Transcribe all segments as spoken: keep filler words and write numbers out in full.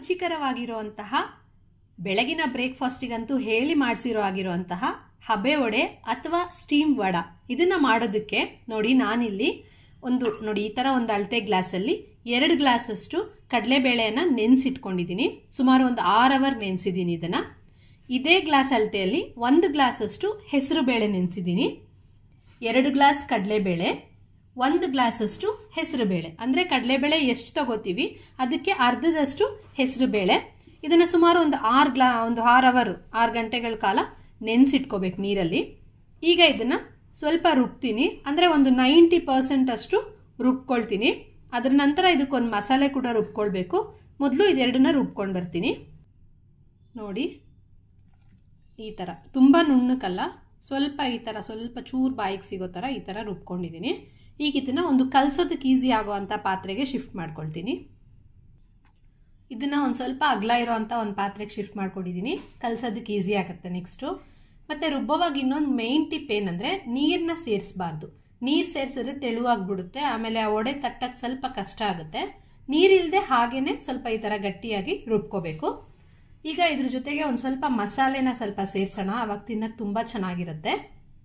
ರುಚಿಕರವಾಗಿರುವಂತಹ ಬೆಳಗಿನ ಬ್ರೇಕ್ಫಾಸ್ಟಿಗಂತೂ ಹೇಳಿ ಮಾಡಿಸಿರೋ ಆಗಿರುವಂತಹ ಹಬೆ ವಡೆ ಅಥವಾ ಸ್ಟೀಮ್ ವಡ ಇದನ್ನ ಮಾಡೋದಕ್ಕೆ ನೋಡಿ ನಾನಿಲ್ಲಿ ಒಂದು ನೋಡಿ ಈ ತರ ಒಂದು ಅಳತೆ ಗ್ಲಾಸಲ್ಲಿ ಎರಡು ಗ್ಲಾಸ್ ಅಷ್ಟು ಕಡಲೆಬೇಳೆಯನ್ನ ನೆನೆಸಿಟ್ಕೊಂಡಿದ್ದೀನಿ. ಸುಮಾರು ಒಂದು ಆರು ಅವರ್ ನೆನೆಸಿದ್ದೀನಿ. ಇದನ್ನ ಇದೇ ಗ್ಲಾಸ್ ಅಳತೆಯಲ್ಲಿ ಒಂದು ಗ್ಲಾಸ್ ಅಷ್ಟು ಹೆಸರು ಬೇಳೆ ನೆನೆಸಿದ್ದೀನಿ. ಎರಡು ಗ್ಲಾಸ್ ಕಡಲೆಬೇಳೆ, ಒಂದು ಗ್ಲಾಸ್ ಅಷ್ಟು ಹೆಸರು ಬೇಳೆ, ಅಂದ್ರೆ ಕಡಲೆಬೇಳೆ ಎಷ್ಟು ತಗೋತೀವಿ ಅದಕ್ಕೆ ಅರ್ಧದಷ್ಟು ಹೆಸರು ಬೇಳೆ. ಇದನ್ನ ಸುಮಾರು ಒಂದು ಆರು ಗ್ಲಾ ಒಂದು ಆರು ಅವರ್ ಆರು ಗಂಟೆಗಳ ಕಾಲ ನೆನೆಸಿಟ್ಕೋಬೇಕು ನೀರಲ್ಲಿ. ಈಗ ಇದನ್ನ ಸ್ವಲ್ಪ ರುಬ್ತೀನಿ, ಅಂದ್ರೆ ಒಂದು ನೈಂಟಿ ಪರ್ಸೆಂಟ್ ಅಷ್ಟು ರುಬ್ಕೊಳ್ತೀನಿ. ಅದ್ರ ನಂತರ ಇದಕ್ಕೊಂದು ಮಸಾಲೆ ಕೂಡ ರುಬ್ಕೊಳ್ಬೇಕು. ಮೊದಲು ಇದೆರಡನ್ನ ರುಬ್ಕೊಂಡು ಬರ್ತೀನಿ. ನೋಡಿ ಈ ತರ ತುಂಬಾ ನುಣ್ಣಕ್ಕಲ್ಲ, ಸ್ವಲ್ಪ ಈ ತರ ಸ್ವಲ್ಪ ಚೂರ್ ಬಾಯಿಗೆ ಸಿಗೋ ತರ ಈ ತರ ರುಬ್ಕೊಂಡಿದ್ದೀನಿ. ಈಗ ಇದನ್ನ ಒಂದು ಕಲ್ಸೋದಕ್ಕೆ ಈಸಿ ಆಗುವಂತ ಪಾತ್ರೆಗೆ ಶಿಫ್ಟ್ ಮಾಡ್ಕೊಳ್ತೀನಿ. ಇದನ್ನ ಒಂದು ಸ್ವಲ್ಪ ಅಗಲ ಇರೋಂಥ ಒಂದು ಪಾತ್ರೆಗೆ ಶಿಫ್ಟ್ ಮಾಡ್ಕೊಂಡಿದ್ದೀನಿ. ಕಲ್ಸೋದಕ್ಕೆ ಈಸಿ ಆಗುತ್ತೆ. ನೆಕ್ಸ್ಟು ಮತ್ತೆ ರುಬ್ಬವಾಗ ಇನ್ನೊಂದು ಮೇನ್ ಟಿಪ್ ಏನಂದ್ರೆ ನೀರನ್ನ ಸೇರಿಸಬಾರ್ದು. ನೀರು ಸೇರಿಸಿದ್ರೆ ತೆಳುವಾಗ್ಬಿಡುತ್ತೆ, ಆಮೇಲೆ ಆ ಒಡೆ ತಟ್ಟಕ್ಕೆ ಸ್ವಲ್ಪ ಕಷ್ಟ ಆಗುತ್ತೆ. ನೀರಿಲ್ಲದೆ ಹಾಗೇನೆ ಸ್ವಲ್ಪ ಈ ತರ ಗಟ್ಟಿಯಾಗಿ ರುಬ್ಕೋಬೇಕು. ಈಗ ಇದ್ರ ಜೊತೆಗೆ ಒಂದು ಸ್ವಲ್ಪ ಮಸಾಲೆನ ಸ್ವಲ್ಪ ಸೇರ್ಸೋಣ, ಅವಾಗ ತಿನ್ನಕ್ಕೆ ತುಂಬಾ ಚೆನ್ನಾಗಿರುತ್ತೆ.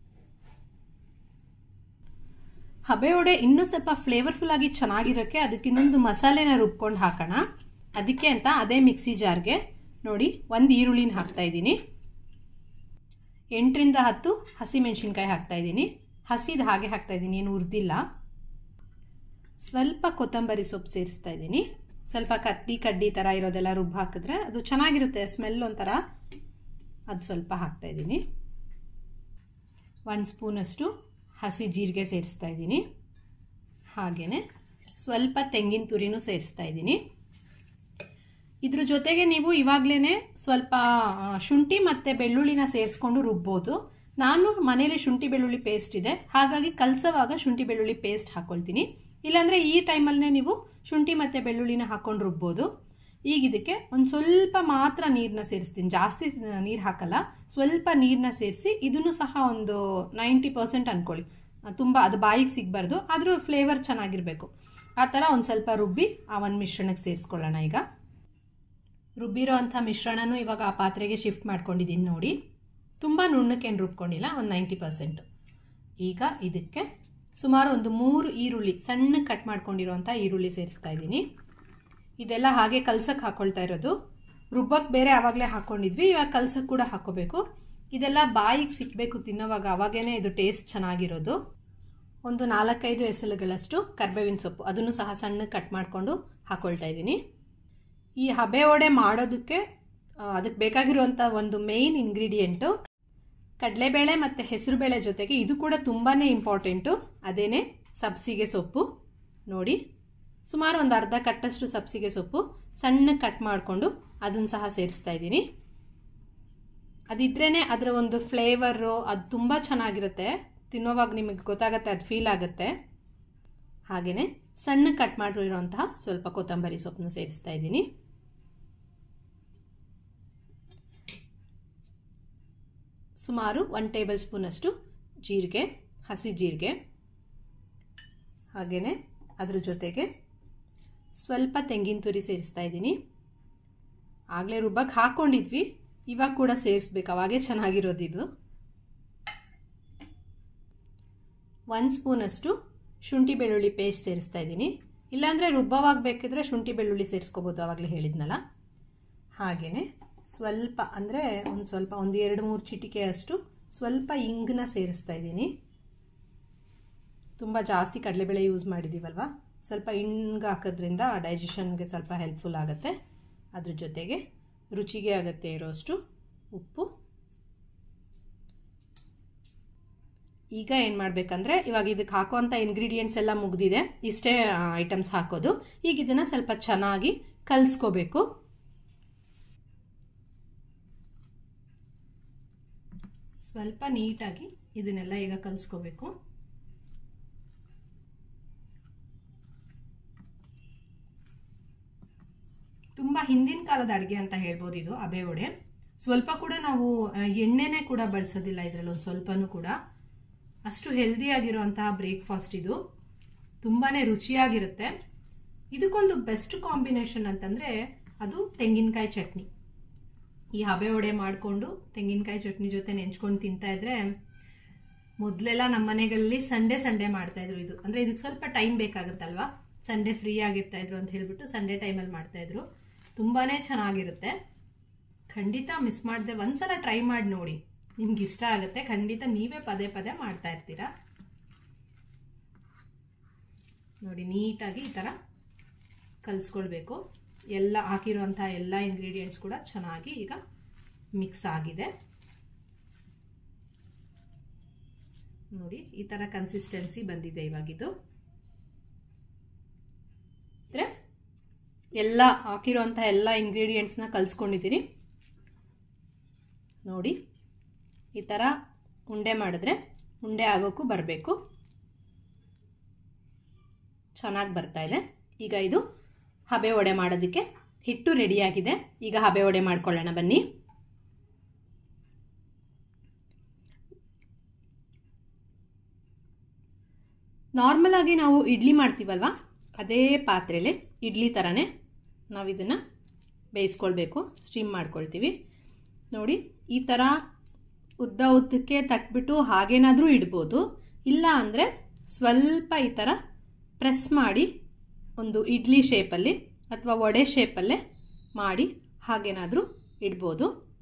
ಹಬೆ ವಡೆ ಇನ್ನೂ ಸ್ವಲ್ಪ ಫ್ಲೇವರ್ಫುಲ್ ಆಗಿ ಚೆನ್ನಾಗಿರೋಕ್ಕೆ ಅದಕ್ಕೆ ಇನ್ನೊಂದು ಮಸಾಲೆನ ರುಬ್ಕೊಂಡು ಹಾಕೋಣ. ಅದಕ್ಕೆ ಅಂತ ಅದೇ ಮಿಕ್ಸಿ ಜಾರ್ಗೆ ನೋಡಿ ಒಂದು ಈರುಳ್ಳಿನ ಹಾಕ್ತಾ ಇದ್ದೀನಿ. ಎಂಟರಿಂದ ಹತ್ತು ಹಸಿ ಮೆಣಸಿನ್ಕಾಯಿ ಹಾಕ್ತಾ ಇದ್ದೀನಿ. ಹಸಿದು ಹಾಗೆ ಹಾಕ್ತಾ ಇದ್ದೀನಿ, ಏನು ಹುರಿದಿಲ್ಲ. ಸ್ವಲ್ಪ ಕೊತ್ತಂಬರಿ ಸೊಪ್ಪು ಸೇರಿಸ್ತಾ ಇದ್ದೀನಿ. ಸ್ವಲ್ಪ ಕಡ್ಡಿ ಕಡ್ಡಿ ತರ ಇರೋದೆಲ್ಲ ರುಬ್ಬ ಹಾಕಿದ್ರೆ ಅದು ಚೆನ್ನಾಗಿರುತ್ತೆ, ಸ್ಮೆಲ್ ಒಂಥರ. ಅದು ಸ್ವಲ್ಪ ಹಾಕ್ತಾ ಇದ್ದೀನಿ. ಒಂದು ಸ್ಪೂನ್ ಅಷ್ಟು ಹಸಿ ಜೀರಿಗೆ ಸೇರಿಸ್ತಾ ಇದ್ದೀನಿ. ಹಾಗೇನೆ ಸ್ವಲ್ಪ ತೆಂಗಿನ ತುರಿನೂ ಸೇರಿಸ್ತಾ ಇದ್ದೀನಿ. ಇದ್ರ ಜೊತೆಗೆ ನೀವು ಇವಾಗ್ಲೇನೆ ಸ್ವಲ್ಪ ಶುಂಠಿ ಮತ್ತೆ ಬೆಳ್ಳುಳ್ಳಿನ ಸೇರಿಸ್ಕೊಂಡು ರುಬ್ಬೋದು. ನಾನು ಮನೇಲಿ ಶುಂಠಿ ಬೆಳ್ಳುಳ್ಳಿ ಪೇಸ್ಟ್ ಇದೆ, ಹಾಗಾಗಿ ಕಲ್ಸೋವಾಗ ಶುಂಠಿ ಬೆಳ್ಳುಳ್ಳಿ ಪೇಸ್ಟ್ ಹಾಕೊಳ್ತೀನಿ. ಇಲ್ಲಾಂದ್ರೆ ಈ ಟೈಮಲ್ಲೇ ನೀವು ಶುಂಠಿ ಮತ್ತೆ ಬೆಳ್ಳುಳ್ಳಿನ ಹಾಕೊಂಡು ರುಬ್ಬೋದು. ಈಗ ಇದಕ್ಕೆ ಒಂದು ಸ್ವಲ್ಪ ಮಾತ್ರ ನೀರನ್ನ ಸೇರಿಸ್ತೀನಿ, ಜಾಸ್ತಿ ನೀರು ಹಾಕಲ್ಲ. ಸ್ವಲ್ಪ ನೀರನ್ನ ಸೇರಿಸಿ ಇದನ್ನು ಸಹ ಒಂದು ನೈಂಟಿ ಪರ್ಸೆಂಟ್ ಅನ್ಕೊಳ್ಳಿ. ತುಂಬಾ ಅದು ಬಾಯಿಗೆ ಸಿಗಬಾರ್ದು, ಆದ್ರೂ ಫ್ಲೇವರ್ ಚೆನ್ನಾಗಿರ್ಬೇಕು. ಆ ಥರ ಒಂದು ಸ್ವಲ್ಪ ರುಬ್ಬಿ ಆ ಒಂದು ಮಿಶ್ರಣಕ್ಕೆ ಸೇರಿಸ್ಕೊಳ್ಳೋಣ. ಈಗ ರುಬ್ಬಿರೋ ಅಂಥ ಮಿಶ್ರಣನೂ ಇವಾಗ ಆ ಪಾತ್ರೆಗೆ ಶಿಫ್ಟ್ ಮಾಡ್ಕೊಂಡಿದ್ದೀನಿ. ನೋಡಿ ತುಂಬ ನುಣ್ಣಕ್ಕೇನು ರುಬ್ಕೊಂಡಿಲ್ಲ, ಒಂದು ನೈಂಟಿ ಪರ್ಸೆಂಟ್. ಈಗ ಇದಕ್ಕೆ ಸುಮಾರು ಒಂದು ಮೂರು ಈರುಳ್ಳಿ ಸಣ್ಣ ಕಟ್ ಮಾಡ್ಕೊಂಡಿರೋಂಥ ಈರುಳ್ಳಿ ಸೇರಿಸ್ತಾ ಇದ್ದೀನಿ. ಇದೆಲ್ಲ ಹಾಗೆ ಕಲ್ಸಕ್ಕೆ ಹಾಕೊಳ್ತಾ ಇರೋದು. ರುಬ್ಬಕ್ಕೆ ಬೇರೆ ಆವಾಗಲೇ ಹಾಕ್ಕೊಂಡಿದ್ವಿ, ಇವಾಗ ಕಲ್ಸಕ್ಕೆ ಕೂಡ ಹಾಕೋಬೇಕು. ಇದೆಲ್ಲ ಬಾಯಿಗೆ ಸಿಕ್ಕಬೇಕು ತಿನ್ನೋವಾಗ, ಅವಾಗೇನೆ ಇದು ಟೇಸ್ಟ್ ಚೆನ್ನಾಗಿರೋದು. ಒಂದು ನಾಲ್ಕೈದು ಎಸಳುಗಳಷ್ಟು ಕರ್ಬೇವಿನ ಸೊಪ್ಪು, ಅದನ್ನು ಸಹ ಸಣ್ಣ ಕಟ್ ಮಾಡಿಕೊಂಡು ಹಾಕೊಳ್ತಾ ಇದ್ದೀನಿ. ಈ ಹಬೆ ವಡೆ ಮಾಡೋದಕ್ಕೆ ಅದಕ್ಕೆ ಬೇಕಾಗಿರುವಂಥ ಒಂದು ಮೇಯ್ನ್ ಇಂಗ್ರೀಡಿಯೆಂಟು ಕಡಲೆಬೇಳೆ ಮತ್ತು ಹೆಸರುಬೇಳೆ ಜೊತೆಗೆ ಇದು ಕೂಡ ತುಂಬಾ ಇಂಪಾರ್ಟೆಂಟು, ಅದೇನೆ ಸಬ್ಸಿಗೆ ಸೊಪ್ಪು. ನೋಡಿ ಸುಮಾರು ಒಂದು ಅರ್ಧ ಕಟ್ಟಷ್ಟು ಸಬ್ಸಿಗೆ ಸೊಪ್ಪು ಸಣ್ಣ ಕಟ್ ಮಾಡಿಕೊಂಡು ಅದನ್ನು ಸಹ ಸೇರಿಸ್ತಾ ಇದ್ದೀನಿ. ಅದಿದ್ರೇನೆ ಅದರ ಒಂದು ಫ್ಲೇವರು ಅದು ತುಂಬ ಚೆನ್ನಾಗಿರುತ್ತೆ. ತಿನ್ನೋವಾಗ ನಿಮಗೆ ಗೊತ್ತಾಗುತ್ತೆ, ಅದು ಫೀಲ್ ಆಗುತ್ತೆ. ಹಾಗೆಯೇ ಸಣ್ಣ ಕಟ್ ಮಾಡಿರೋಂತಹ ಸ್ವಲ್ಪ ಕೊತ್ತಂಬರಿ ಸೊಪ್ಪನ್ನು ಸೇರಿಸ್ತಾ ಇದ್ದೀನಿ. ಸುಮಾರು ಒಂದು ಟೇಬಲ್ ಸ್ಪೂನ್ ಅಷ್ಟು ಜೀರಿಗೆ, ಹಸಿ ಜೀರಿಗೆ. ಹಾಗೆಯೇ ಅದ್ರ ಜೊತೆಗೆ ಸ್ವಲ್ಪ ತೆಂಗಿನ ತುರಿ ಸೇರಿಸ್ತಾ ಇದ್ದೀನಿ. ಆಗಲೇ ರುಬ್ಬಕ್ಕೆ ಹಾಕ್ಕೊಂಡಿದ್ವಿ, ಇವಾಗ ಕೂಡ ಸೇರಿಸ್ಬೇಕು, ಅವಾಗೇ ಚೆನ್ನಾಗಿರೋದಿದು. ಒಂದು ಸ್ಪೂನ್ ಅಷ್ಟು ಶುಂಠಿ ಬೆಳ್ಳುಳ್ಳಿ ಪೇಸ್ಟ್ ಸೇರಿಸ್ತಾ ಇದ್ದೀನಿ. ಇಲ್ಲಾಂದರೆ ರುಬ್ಬವಾಗ ಬೇಕಿದ್ರೆ ಶುಂಠಿ ಬೆಳ್ಳುಳ್ಳಿ ಸೇರಿಸ್ಕೋಬೋದು, ಆವಾಗಲೇ ಹೇಳಿದ್ನಲ್ಲ. ಹಾಗೆಯೇ ಸ್ವಲ್ಪ ಅಂದರೆ ಒಂದು ಸ್ವಲ್ಪ ಒಂದು ಎರಡು ಮೂರು ಚಿಟಿಕೆ ಅಷ್ಟು ಸ್ವಲ್ಪ ಇಂಗನ್ನ ಸೇರಿಸ್ತಾ ಇದ್ದೀನಿ. ತುಂಬ ಜಾಸ್ತಿ ಕಡಲೆಬೇಳೆ ಯೂಸ್ ಮಾಡಿದ್ದೀವಲ್ವ, ಸ್ವಲ್ಪ ಇಂಗು ಹಾಕೋದ್ರಿಂದ ಡೈಜೆಷನ್ಗೆ ಸ್ವಲ್ಪ ಹೆಲ್ಪ್ಫುಲ್ ಆಗುತ್ತೆ. ಅದ್ರ ಜೊತೆಗೆ ರುಚಿಗೆ ಅಗತ್ಯ ಇರೋಷ್ಟು ಉಪ್ಪು. ಈಗ ಏನು ಮಾಡಬೇಕಂದ್ರೆ ಇವಾಗ ಇದಕ್ಕೆ ಹಾಕೋವಂಥ ಇಂಗ್ರೀಡಿಯೆಂಟ್ಸ್ ಎಲ್ಲ ಮುಗ್ದಿದೆ, ಇಷ್ಟೇ ಐಟಮ್ಸ್ ಹಾಕೋದು. ಈಗ ಇದನ್ನು ಸ್ವಲ್ಪ ಚೆನ್ನಾಗಿ ಕಲಿಸ್ಕೋಬೇಕು. ಸ್ವಲ್ಪ ನೀಟಾಗಿ ಇದನ್ನೆಲ್ಲ ಈಗ ಕಲಿಸ್ಕೋಬೇಕು. ತುಂಬ ಹಿಂದಿನ ಕಾಲದ ಅಡುಗೆ ಅಂತ ಹೇಳ್ಬೋದು ಇದು ಹಬೆ ವಡೆ. ಸ್ವಲ್ಪ ಕೂಡ ನಾವು ಎಣ್ಣೆನೇ ಕೂಡ ಬಳಸೋದಿಲ್ಲ ಇದರಲ್ಲಿ, ಒಂದು ಸ್ವಲ್ಪನೂ ಕೂಡ. ಅಷ್ಟು ಹೆಲ್ದಿಯಾಗಿರುವಂತಹ ಬ್ರೇಕ್ಫಾಸ್ಟ್ ಇದು, ತುಂಬಾ ರುಚಿಯಾಗಿರುತ್ತೆ. ಇದಕ್ಕೊಂದು ಬೆಸ್ಟ್ ಕಾಂಬಿನೇಷನ್ ಅಂತಂದರೆ ಅದು ತೆಂಗಿನಕಾಯಿ ಚಟ್ನಿ. ಈ ಹಬೆ ವಡೆ ಮಾಡಿಕೊಂಡು ತೆಂಗಿನಕಾಯಿ ಚಟ್ನಿ ಜೊತೆ ನೆಂಚ್ಕೊಂಡು ತಿಂತಾ ಇದ್ರೆ, ಮೊದಲೆಲ್ಲ ನಮ್ಮ ಮನೆಗಳಲ್ಲಿ ಸಂಡೇ ಸಂಡೇ ಮಾಡ್ತಾ ಇದ್ರು ಇದು. ಅಂದರೆ ಇದಕ್ಕೆ ಸ್ವಲ್ಪ ಟೈಮ್ ಬೇಕಾಗುತ್ತಲ್ವಾ, ಸಂಡೇ ಫ್ರೀ ಆಗಿರ್ತಾ ಇದ್ರು ಅಂತ ಹೇಳ್ಬಿಟ್ಟು ಸಂಡೇ ಟೈಮಲ್ಲಿ ಮಾಡ್ತಾ ಇದ್ರು. ತುಂಬಾ ಚೆನ್ನಾಗಿರುತ್ತೆ, ಖಂಡಿತ ಮಿಸ್ ಮಾಡದೆ ಒಂದ್ಸಲ ಟ್ರೈ ಮಾಡಿ ನೋಡಿ, ನಿಮ್ಗೆ ಇಷ್ಟ ಆಗುತ್ತೆ. ಖಂಡಿತ ನೀವೇ ಪದೇ ಪದೇ ಮಾಡ್ತಾ ಇರ್ತೀರಾ. ನೋಡಿ, ನೀಟಾಗಿ ಈ ಥರ ಕಲಿಸ್ಕೊಳ್ಬೇಕು. ಎಲ್ಲ ಹಾಕಿರುವಂಥ ಎಲ್ಲ ಇಂಗ್ರೀಡಿಯೆಂಟ್ಸ್ ಕೂಡ ಚೆನ್ನಾಗಿ ಈಗ ಮಿಕ್ಸ್ ಆಗಿದೆ. ನೋಡಿ, ಈ ಥರ ಕನ್ಸಿಸ್ಟೆನ್ಸಿ ಬಂದಿದೆ ಇವಾಗಿದು. ಎಲ್ಲ ಹಾಕಿರುವಂಥ ಎಲ್ಲ ಇಂಗ್ರೀಡಿಯೆಂಟ್ಸ್ನ ಕಲಿಸ್ಕೊಂಡಿದ್ದೀನಿ. ನೋಡಿ, ಈ ಥರ ಉಂಡೆ ಮಾಡಿದ್ರೆ ಉಂಡೆ ಆಗೋಕ್ಕೂ ಬರಬೇಕು. ಚೆನ್ನಾಗಿ ಬರ್ತಾ ಇದೆ. ಈಗ ಇದು ಹಬೆ ವಡೆ ಮಾಡೋದಕ್ಕೆ ಹಿಟ್ಟು ರೆಡಿಯಾಗಿದೆ. ಈಗ ಹಬೆ ವಡೆ ಮಾಡ್ಕೊಳ್ಳೋಣ ಬನ್ನಿ. ನಾರ್ಮಲ್ ಆಗಿ ನಾವು ಇಡ್ಲಿ ಮಾಡ್ತೀವಲ್ವ, ಅದೇ ಪಾತ್ರೆಯಲ್ಲಿ ಇಡ್ಲಿ ಥರನೇ ನಾವು ಇದನ್ನು ಬೇಯಿಸ್ಕೊಳ್ಬೇಕು, ಸ್ಟೀಮ್ ಮಾಡ್ಕೊಳ್ತೀವಿ. ನೋಡಿ, ಈ ಥರ ಉದ್ದ ಉದ್ದಕ್ಕೆ ತಟ್ಬಿಟ್ಟು ಹಾಗೇನಾದರೂ ಇಡ್ಬೋದು. ಇಲ್ಲ ಅಂದರೆ ಸ್ವಲ್ಪ ಈ ಥರ ಪ್ರೆಸ್ ಮಾಡಿ ಒಂದು ಇಡ್ಲಿ ಶೇಪಲ್ಲಿ ಅಥವಾ ವಡೆ ಶೇಪಲ್ಲೇ ಮಾಡಿ ಹಾಗೇನಾದರೂ ಇಡ್ಬೋದು.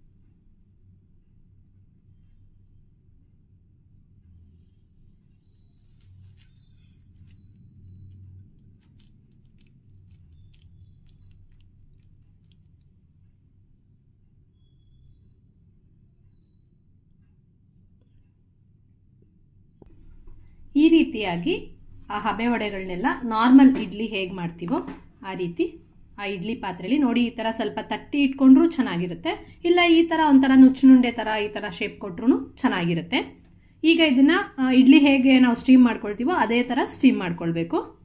ಈ ರೀತಿಯಾಗಿ ಆ ಹಬೆ ವಡೆಗಳನ್ನೆಲ್ಲ ನಾರ್ಮಲ್ ಇಡ್ಲಿ ಹೇಗೆ ಮಾಡ್ತೀವೋ ಆ ರೀತಿ ಆ ಇಡ್ಲಿ ಪಾತ್ರೆಯಲ್ಲಿ ನೋಡಿ ಈ ಥರ ಸ್ವಲ್ಪ ತಟ್ಟಿ ಇಟ್ಕೊಂಡ್ರೂ ಚೆನ್ನಾಗಿರುತ್ತೆ. ಇಲ್ಲ ಈ ಥರ ಒಂಥರ ನುಚ್ಚುನುಂಡೆ ಥರ ಈ ಥರ ಶೇಪ್ ಕೊಟ್ರೂ ಚೆನ್ನಾಗಿರುತ್ತೆ. ಈಗ ಇದನ್ನು ಇಡ್ಲಿ ಹೇಗೆ ನಾವು ಸ್ಟೀಮ್ ಮಾಡ್ಕೊಳ್ತೀವೋ ಅದೇ ಥರ ಸ್ಟೀಮ್ ಮಾಡ್ಕೊಳ್ಬೇಕು.